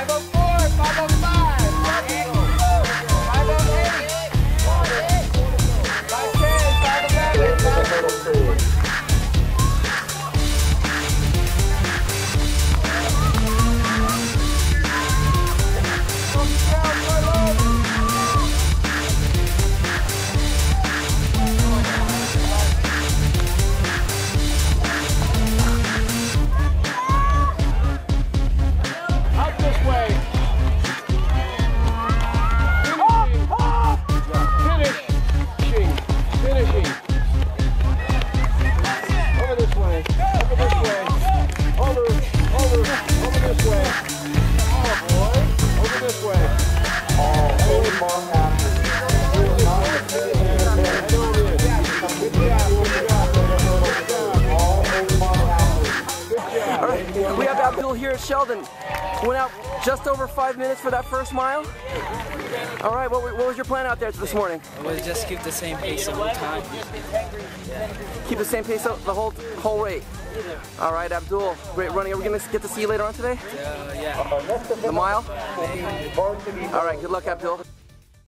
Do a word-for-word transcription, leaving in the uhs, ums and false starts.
five oh four, five oh five, five oh eight, five ten, five eleven, five twelve. We have Abdul here at Sheldon. Went out just over five minutes for that first mile. All right, what, what was your plan out there this morning? It was just keep the same pace the whole time. Yeah. Keep the same pace the whole whole rate. All right, Abdul, great running. Are we gonna get to see you later on today? Uh, yeah. The mile? Maybe. All right, good luck, Abdul.